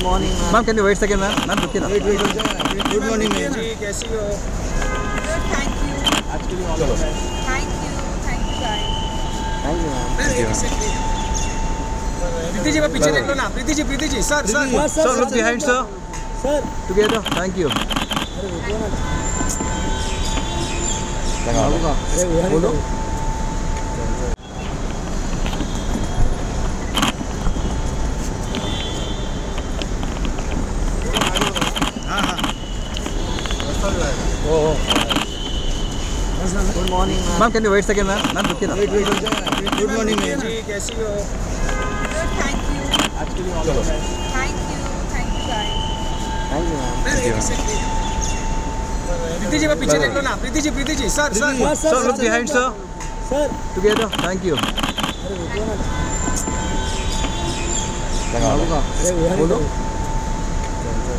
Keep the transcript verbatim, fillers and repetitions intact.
Good morning, ma'am. Ma'am, can you wait a second, ma'am? Ma'am, रुकिए ना. Wait, wait, wait. Good morning, ma'am. जी कैसी हो? Good, thank you. Actually, all the best. Thank you. Thank you, guys. Thank you, ma'am. Thank you. Preeti ji वो पीछे देख लो ना. Preeti ji Preeti ji sir sir. Sir, look behind, sir. Sir. Together. Thank you. बोलो. Good morning, ma'am. Ma'am, can you wait a second, ma'am? Ma'am, रुकिए ना. Wait, wait, wait. Good morning, ma'am. जी कैसी हो? Good, thank you. Actually, all the best. Thank you. Thank you, guys. Thank you, ma'am. Preeti ji वो पीछे देख लो ना. Preeti ji Preeti ji sir sir. Sir, look behind, sir. Sir. Together. Thank you. बोलो.